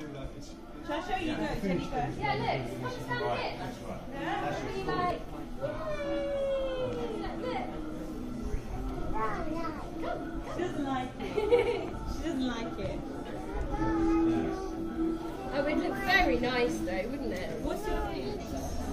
Shall I show you? Go, Jenny, go. Yeah, look, come stand here. Yeah. Be like, look. She doesn't like it. She doesn't like it. Oh, it would look very nice though, wouldn't it? What's your name?